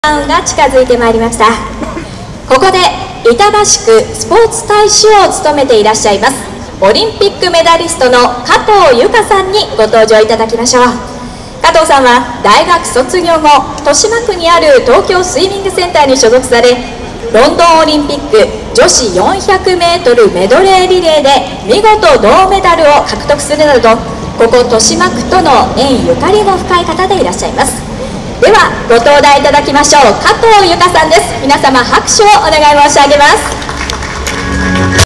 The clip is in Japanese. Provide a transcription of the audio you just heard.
が近づいてまいりました。ここで板橋区スポーツ大使を務めていらっしゃいますオリンピックメダリストの加藤由香さんにご登場いただきましょう。加藤さんは大学卒業後、豊島区にある東京スイミングセンターに所属され、ロンドンオリンピック女子 400m メドレーリレーで見事銅メダルを獲得するなど、ここ豊島区との縁ゆかりも深い方でいらっしゃいます。ではご登壇いただきましょう。加藤由香さんです。皆様拍手をお願い申し上げます。